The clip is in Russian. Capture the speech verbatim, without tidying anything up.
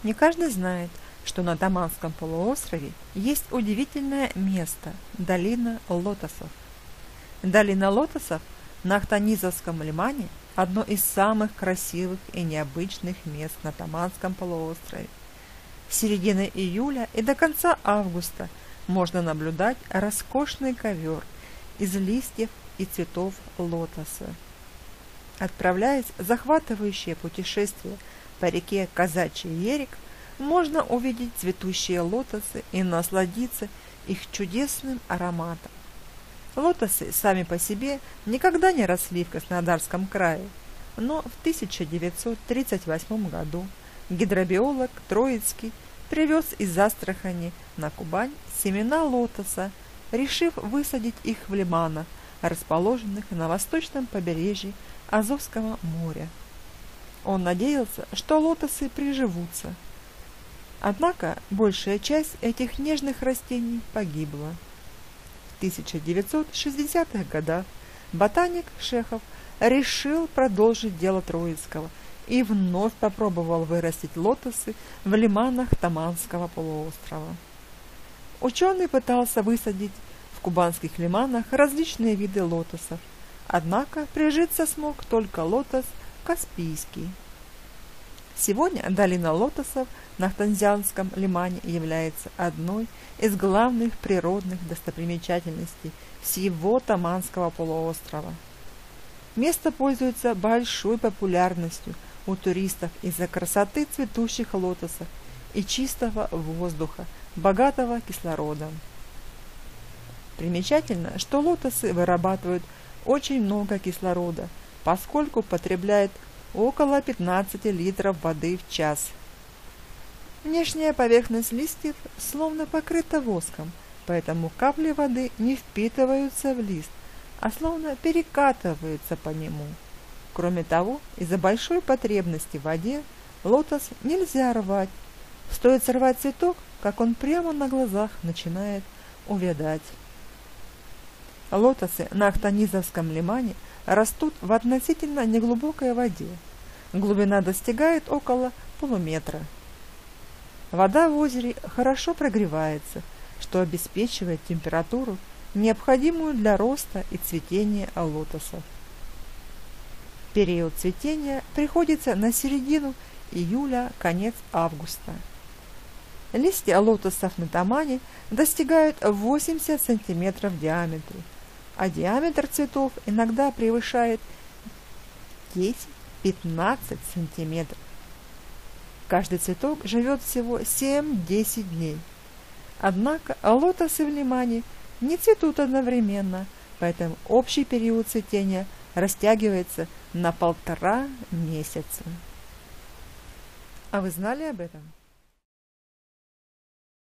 Не каждый знает, что на Таманском полуострове есть удивительное место – долина лотосов. Долина лотосов на Ахтанизовском лимане – одно из самых красивых и необычных мест на Таманском полуострове. С середины июля и до конца августа можно наблюдать роскошный ковер из листьев и цветов лотоса. Отправляясь в захватывающее путешествие по реке Казачий Ерик, можно увидеть цветущие лотосы и насладиться их чудесным ароматом. Лотосы сами по себе никогда не росли в Краснодарском крае, но в тысяча девятьсот тридцать восьмом году гидробиолог Троицкий привез из Астрахани на Кубань семена лотоса, решив высадить их в лиманах, расположенных на восточном побережье Азовского моря. Он надеялся, что лотосы приживутся. Однако большая часть этих нежных растений погибла. В тысяча девятьсот шестидесятых годах ботаник Шехов решил продолжить дело Троицкого и вновь попробовал вырастить лотосы в лиманах Таманского полуострова. Ученый пытался высадить в кубанских лиманах различные виды лотосов, однако прижиться смог только лотос Каспийский. Сегодня долина лотосов на Ахтанзянском лимане является одной из главных природных достопримечательностей всего Таманского полуострова. Место пользуется большой популярностью у туристов из-за красоты цветущих лотосов и чистого воздуха, богатого кислородом. Примечательно, что лотосы вырабатывают очень много кислорода, поскольку потребляют около пятнадцати литров воды в час. Внешняя поверхность листьев словно покрыта воском, поэтому капли воды не впитываются в лист, а словно перекатываются по нему. Кроме того, из-за большой потребности в воде лотос нельзя рвать. Стоит сорвать цветок, как он прямо на глазах начинает увядать. Лотосы на Ахтанизовском лимане растут в относительно неглубокой воде. Глубина достигает около полуметра. Вода в озере хорошо прогревается, что обеспечивает температуру, необходимую для роста и цветения лотосов. Период цветения приходится на середину июля, конец августа. Листья лотосов на Тамане достигают восемьдесят сантиметров в диаметре, а диаметр цветов иногда превышает десять-пятнадцать сантиметров. Каждый цветок живет всего семь-десять дней. Однако лотосы в лимане не цветут одновременно, поэтому общий период цветения растягивается на полтора месяца. А вы знали об этом?